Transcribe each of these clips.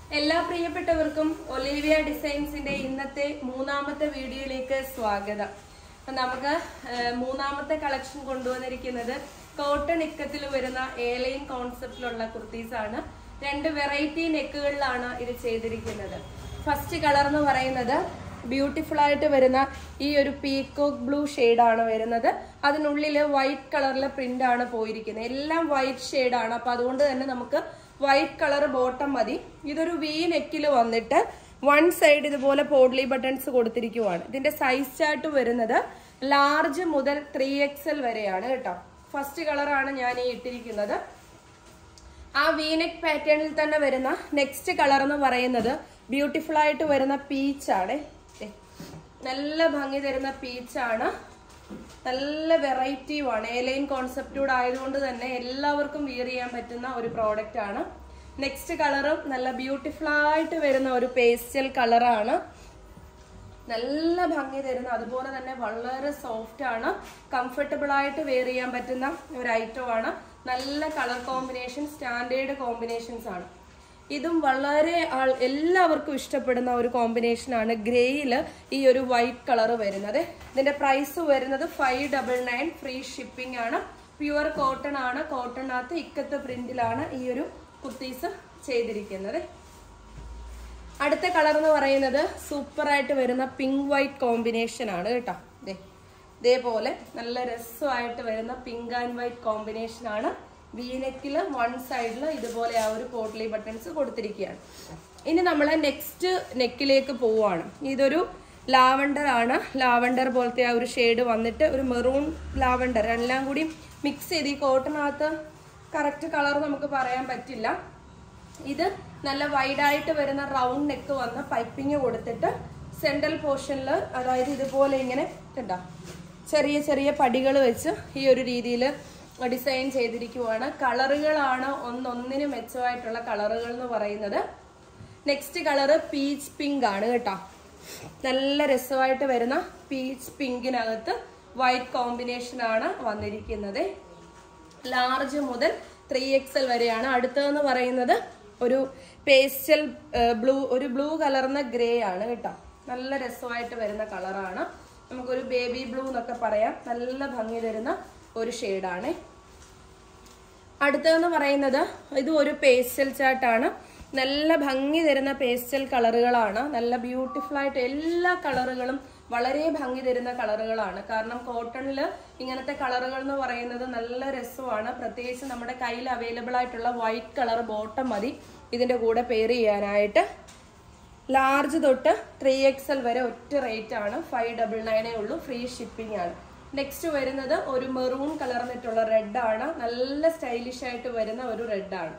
എല്ലാ പ്രിയപ്പെട്ടവർക്കും ഒലിവിയ ഡിസൈൻസിന്റെ ഇന്നത്തെ മൂന്നാമത്തെ വീഡിയോയിലേക്ക് സ്വാഗതം. നമുക്ക് മൂന്നാമത്തെ കളക്ഷൻ കൊണ്ടുവന്നിരിക്കുന്നത് കോട്ടൺ ഇക്കത്തിൽ വരുന്ന എയർലൈൻ കോൺസെപ്റ്റിലുള്ള കുർത്തീസ് ആണ്. രണ്ട് വെറൈറ്റി നെക്കുകളിലാണ് ഇത് ചെയ്തിരിക്കുന്നത്. ഫസ്റ്റ് കളർ എന്ന് പറയുന്നത് ബ്യൂട്ടിഫുൾ ആയിട്ട് വരുന്ന ഈ ഒരു പീകോക്ക് ബ്ലൂ ഷെയ്ഡാണ് വരുന്നത്. അതിനുള്ളിൽ വൈറ്റ് കളറിലെ പ്രിന്റ് ആണ് പോയിരിക്കുന്നത്. എല്ലാം വൈറ്റ് ഷെയ്ഡാണ്. അപ്പൊ അതുകൊണ്ട് തന്നെ നമുക്ക് വൈറ്റ് കളർ ബോട്ടം മതി. ഇതൊരു വി നെക്കിൽ വന്നിട്ട് വൺ സൈഡ് ഇതുപോലെ പോഡ്ലി ബട്ടൺസ് കൊടുത്തിരിക്കുവാണ്. ഇതിന്റെ സൈസ് ചാർട്ട് വരുന്നത് ലാർജ് മുതൽ 3XL വരെയാണ് കേട്ടോ. ഫസ്റ്റ് കളറാണ് ഞാൻ ഈ ഇട്ടിരിക്കുന്നത്. ആ വി നെക്ക് പാറ്റേണിൽ തന്നെ വരുന്ന നെക്സ്റ്റ് കളർ എന്ന് പറയുന്നത് ബ്യൂട്ടിഫുൾ ആയിട്ട് വരുന്ന പീച്ചാണ്. നല്ല ഭംഗി തരുന്ന പീച്ചാണ്. നല്ല വെറൈറ്റിയുമാണ്. എയർലൈൻ കോൺസെപ്റ്റൂടെ ആയതുകൊണ്ട് തന്നെ എല്ലാവർക്കും വിയർ ചെയ്യാൻ പറ്റുന്ന ഒരു പ്രോഡക്റ്റ് ആണ്. നെക്സ്റ്റ് കളറും നല്ല ബ്യൂട്ടിഫുൾ ആയിട്ട് വരുന്ന ഒരു പേസ്റ്റൽ കളറാണ്. നല്ല ഭംഗി തരുന്ന, അതുപോലെ തന്നെ വളരെ സോഫ്റ്റ് ആണ്. കംഫർട്ടബിൾ ആയിട്ട് വെയർ ചെയ്യാൻ പറ്റുന്ന ഒരു ഐറ്റം ആണ്. നല്ല കളർ കോമ്പിനേഷൻ, സ്റ്റാൻഡേർഡ് കോമ്പിനേഷൻസ് ആണ്. ഇതും വളരെ എല്ലാവർക്കും ഇഷ്ടപ്പെടുന്ന ഒരു കോമ്പിനേഷൻ ആണ്. ഗ്രേയിൽ ഈ ഒരു വൈറ്റ് കളർ വരുന്നത്. ഇതിന്റെ പ്രൈസ് വരുന്നത് 599. ഫ്രീ ഷിപ്പിംഗ് ആണ്. പ്യുവർ കോട്ടൺ ആണ്. കോട്ടണിനകത്ത് ഇക്കത്ത് പ്രിന്റിലാണ് ഈ ഒരു കുർത്തീസ് ചെയ്തിരിക്കുന്നത്. അടുത്ത കളർ എന്ന് പറയുന്നത് സൂപ്പർ ആയിട്ട് വരുന്ന പിങ്ക് വൈറ്റ് കോമ്പിനേഷൻ ആണ് കേട്ടോ. ഇതേപോലെ നല്ല രസമായിട്ട് വരുന്ന പിങ്ക് ആൻഡ് വൈറ്റ് കോമ്പിനേഷൻ ആണ്. വീനെക്കില് വൺ സൈഡിൽ ഇതുപോലെ ആ ഒരു പോട്ട്ലി ബട്ടൺസ് കൊടുത്തിരിക്കുകയാണ്. ഇനി നമ്മൾ നെക്സ്റ്റ് നെക്കിലേക്ക് പോവുകയാണ്. ഇതൊരു ലാവണ്ടർ ആണ്. ലാവണ്ടർ പോലത്തെ ആ ഒരു ഷെയ്ഡ് വന്നിട്ട് ഒരു മെറൂൺ ലാവണ്ടർ എല്ലാം കൂടി മിക്സ് ചെയ്ത്, ഈ കോട്ടണിനകത്ത് കറക്റ്റ് കളർ നമുക്ക് പറയാൻ പറ്റില്ല. ഇത് നല്ല വൈഡായിട്ട് വരുന്ന റൗണ്ട് നെക്ക് വന്ന് പൈപ്പിങ് കൊടുത്തിട്ട് സെൻട്രൽ പോർഷനിൽ, അതായത് ഇതുപോലെ ഇങ്ങനെ കണ്ടോ ചെറിയ ചെറിയ പടികൾ വെച്ച് ഈ ഒരു രീതിയിൽ ഡിസൈൻ ചെയ്തിരിക്കുവാണ്. കളറുകളാണ് ഒന്നൊന്നിന് മെച്ചമായിട്ടുള്ള കളറുകൾ എന്ന് പറയുന്നത്. നെക്സ്റ്റ് കളറ് പീച്ച് പിങ്ക് ആണ് കേട്ടോ. നല്ല രസമായിട്ട് വരുന്ന പീച്ച് പിങ്കിനകത്ത് വൈറ്റ് കോമ്പിനേഷൻ ആണ് വന്നിരിക്കുന്നത്. ലാർജ് മുതൽ 3XL വരെയാണ്. അടുത്തതെന്ന് പറയുന്നത് ഒരു പേസ്റ്റൽ ബ്ലൂ, ഒരു ബ്ലൂ കലർന്ന ഗ്രേ ആണ് കേട്ടോ. നല്ല രസമായിട്ട് വരുന്ന കളറാണ്. നമുക്കൊരു ബേബി ബ്ലൂ എന്നൊക്കെ പറയാം. നല്ല ഭംഗി തരുന്ന ഒരു ഷെയ്ഡാണ്. അടുത്തതെന്ന് പറയുന്നത് ഇത് ഒരു പേസ്റ്റൽ ചാർട്ടാണ്. നല്ല ഭംഗി തരുന്ന പേസ്റ്റൽ കളറുകളാണ്. നല്ല ബ്യൂട്ടിഫുൾ ആയിട്ട് എല്ലാ കളറുകളും വളരെ ഭംഗി തരുന്ന കളറുകളാണ്. കാരണം കോട്ടണിൽ ഇങ്ങനത്തെ കളറുകൾ എന്ന് പറയുന്നത് നല്ല രസമാണ്. പ്രത്യേകിച്ച് നമ്മുടെ കയ്യിൽ അവൈലബിൾ ആയിട്ടുള്ള വൈറ്റ് കളർ ബോട്ടം മതി ഇതിന്റെ കൂടെ പെയർ ചെയ്യാനായിട്ട്. ലാർജ് തൊട്ട് 3XL വരെ ഒറ്റ റേറ്റ് ആണ്. 599 ഉള്ളൂ. ഫ്രീ ഷിപ്പിംഗ് ആണ്. നെക്സ്റ്റ് വരുന്നത് ഒരു മെറൂൺ കളർന്നിട്ടുള്ള റെഡ് ആണ്. നല്ല സ്റ്റൈലിഷ് ആയിട്ട് വരുന്ന ഒരു റെഡ് ആണ്.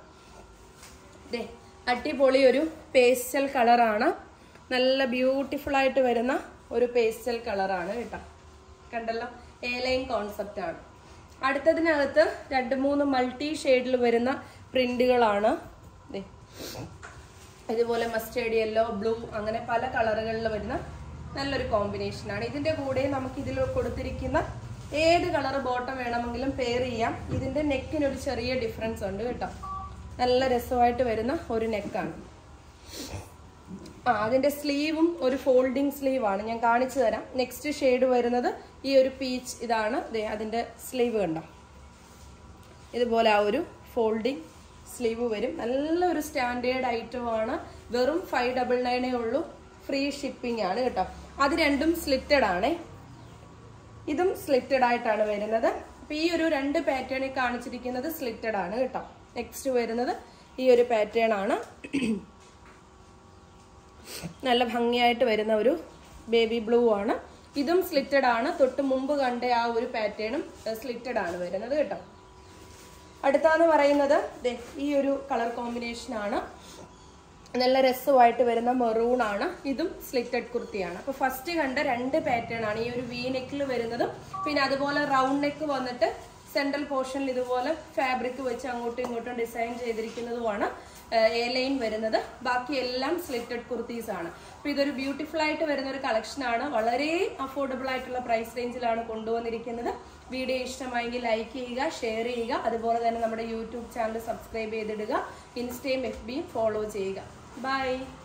അടിപൊളി ഒരു പേസ്റ്റൽ കളറാണ്. നല്ല ബ്യൂട്ടിഫുൾ ആയിട്ട് വരുന്ന ഒരു പേസ്റ്റൽ കളറാണ് കേട്ടോ. കണ്ടല്ലോ, എയർലൈൻ കോൺസെപ്റ്റ് ആണ്. അടുത്തതിനകത്ത് 2-3 മൾട്ടി ഷെയ്ഡിൽ വരുന്ന പ്രിന്റുകളാണ്. ഇതുപോലെ മസ്റ്റേർഡ് യെല്ലോ, ബ്ലൂ, അങ്ങനെ പല കളറുകളിൽ വരുന്ന നല്ലൊരു കോമ്പിനേഷനാണ്. ഇതിന്റെ കൂടെ നമുക്ക് ഇതിൽ കൊടുത്തിരിക്കുന്ന ഏത് കളർ ബോട്ടം വേണമെങ്കിലും പെയർ ചെയ്യാം. ഇതിന്റെ നെക്കിന് ഒരു ചെറിയ ഡിഫറൻസ് ഉണ്ട് കേട്ടോ. നല്ല രസമായിട്ട് വരുന്ന ഒരു നെക്കാണ്. അതിന്റെ സ്ലീവും ഒരു ഫോൾഡിങ് സ്ലീവ് ആണ്. ഞാൻ കാണിച്ചു തരാം. നെക്സ്റ്റ് ഷെയ്ഡ് വരുന്നത് ഈ ഒരു പീച്ച്. ഇതാണ് അതിന്റെ സ്ലീവ് കണ്ടോ. ഇതുപോലെ ആ ഒരു ഫോൾഡിങ് സ്ലീവ് വരും. നല്ലൊരു സ്റ്റാൻഡേർഡ് ഐറ്റം ആണ്. വെറും 599 ഉള്ളൂ. ഫ്രീ ഷിപ്പിംഗ് ആണ് കേട്ടോ. അത് രണ്ടും സ്ലിറ്റഡ് ആണ്. ഇതും സ്ലിറ്റഡ് ആയിട്ടാണ് വരുന്നത്. അപ്പൊ ഈ ഒരു രണ്ട് പാറ്റേണിൽ കാണിച്ചിരിക്കുന്നത് സ്ലിറ്റഡ് ആണ് കേട്ടോ. നെക്സ്റ്റ് വരുന്നത് ഈ ഒരു പാറ്റേൺ ആണ്. നല്ല ഭംഗിയായിട്ട് വരുന്ന ഒരു ബേബി ബ്ലൂ ആണ്. ഇതും സ്ലിറ്റഡ് ആണ്. തൊട്ട് മുമ്പ് കണ്ട ആ ഒരു പാറ്റേണും സ്ലിറ്റഡ് ആണ് വരുന്നത് കേട്ടോ. അടുത്താന്ന് പറയുന്നത് ഈ ഒരു കളർ കോമ്പിനേഷൻ ആണ്. നല്ല രസമായിട്ട് വരുന്ന മെറൂൺ ആണ്. ഇതും സ്ലിറ്റഡ് കുർത്തിയാണ്. അപ്പൊ ഫസ്റ്റ് കണ്ട രണ്ട് പാറ്റേൺ ആണ്. ഈ ഒരു വി നെക്കിൽ വരുന്നതും പിന്നെ അതുപോലെ റൗണ്ട് നെക്ക് വന്നിട്ട് സെൻട്രൽ പോർഷനിൽ ഇതുപോലെ ഫാബ്രിക് വെച്ച് അങ്ങോട്ടും ഇങ്ങോട്ടും ഡിസൈൻ ചെയ്തിരിക്കുന്നതുമാണ് എയർലൈൻ വരുന്നത്. ബാക്കി എല്ലാം സ്ലിറ്റഡ് കുർത്തീസ് ആണ്. അപ്പൊ ഇതൊരു ബ്യൂട്ടിഫുൾ ആയിട്ട് വരുന്ന ഒരു കളക്ഷൻ ആണ്. വളരെ അഫോർഡബിൾ ആയിട്ടുള്ള പ്രൈസ് റേഞ്ചിലാണ് കൊണ്ടുവന്നിരിക്കുന്നത്. വീഡിയോ ഇഷ്ടമായെങ്കിൽ ലൈക്ക് ചെയ്യുക, ഷെയർ ചെയ്യുക. അതുപോലെ തന്നെ നമ്മുടെ യൂട്യൂബ് ചാനൽ സബ്സ്ക്രൈബ് ചെയ്തിടുക. ഇൻസ്റ്റയും FBയും ഫോളോ ചെയ്യുക. ബൈ.